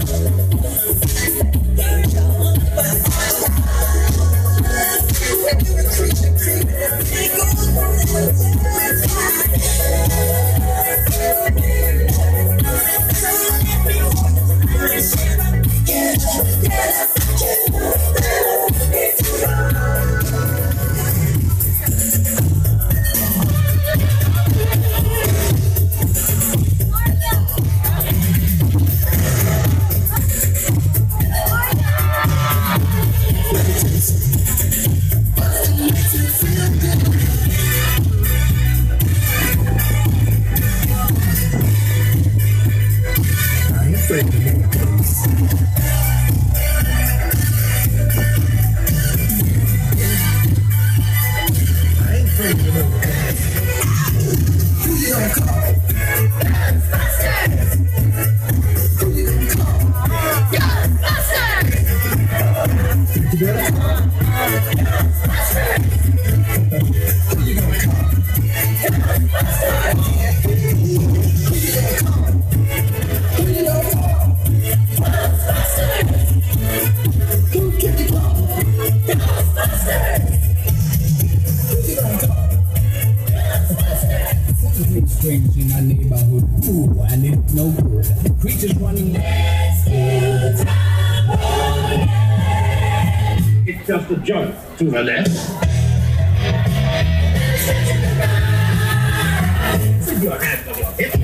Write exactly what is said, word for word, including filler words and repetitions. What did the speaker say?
Strange in our neighborhood. Ooh, and it's no good. Creatures running. It's just a joke to the left. Put your hands on your hips.